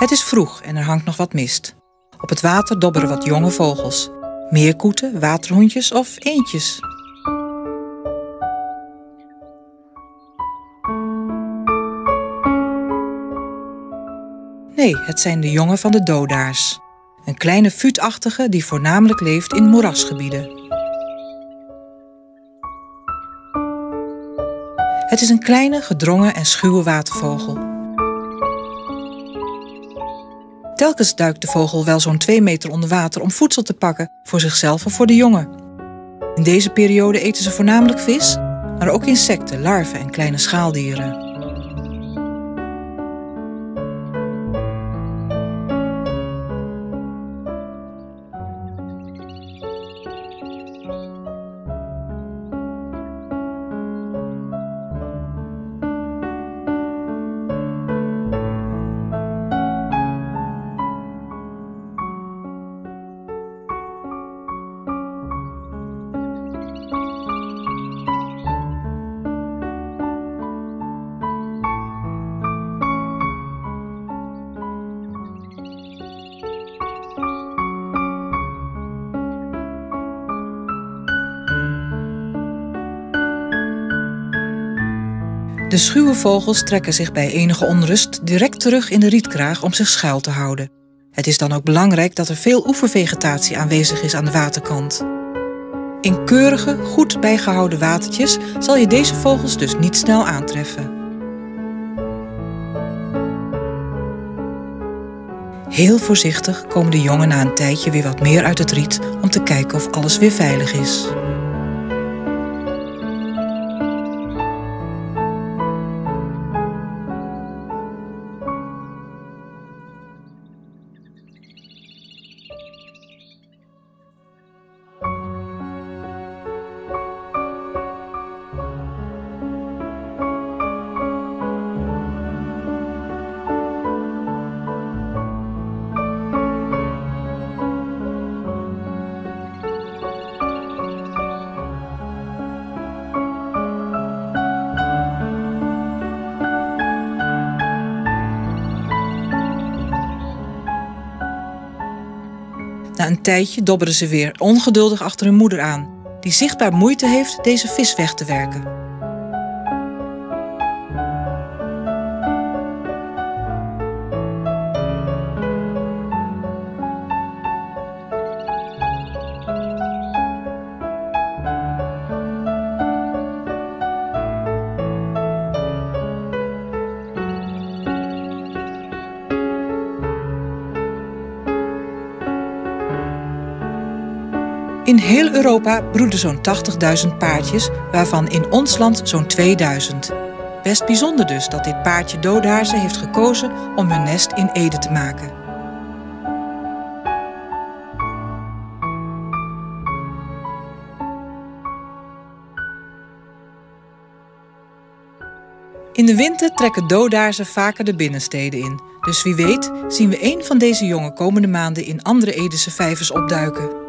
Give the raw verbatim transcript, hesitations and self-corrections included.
Het is vroeg en er hangt nog wat mist. Op het water dobberen wat jonge vogels. Meerkoeten, waterhondjes of eendjes. Nee, het zijn de jongen van de dodaars. Een kleine fuutachtige die voornamelijk leeft in moerasgebieden. Het is een kleine, gedrongen en schuwe watervogel. Telkens duikt de vogel wel zo'n twee meter onder water om voedsel te pakken voor zichzelf of voor de jongen. In deze periode eten ze voornamelijk vis, maar ook insecten, larven en kleine schaaldieren. De schuwe vogels trekken zich bij enige onrust direct terug in de rietkraag om zich schuil te houden. Het is dan ook belangrijk dat er veel oevervegetatie aanwezig is aan de waterkant. In keurige, goed bijgehouden watertjes zal je deze vogels dus niet snel aantreffen. Heel voorzichtig komen de jongen na een tijdje weer wat meer uit het riet om te kijken of alles weer veilig is. Na een tijdje dobberen ze weer ongeduldig achter hun moeder aan, die zichtbaar moeite heeft deze vis weg te werken. In heel Europa broeden zo'n tachtigduizend paardjes, waarvan in ons land zo'n tweeduizend. Best bijzonder dus dat dit paardje doodaarzen heeft gekozen om hun nest in Ede te maken. In de winter trekken doodaarzen vaker de binnensteden in. Dus wie weet zien we een van deze jongen komende maanden in andere Edese vijvers opduiken.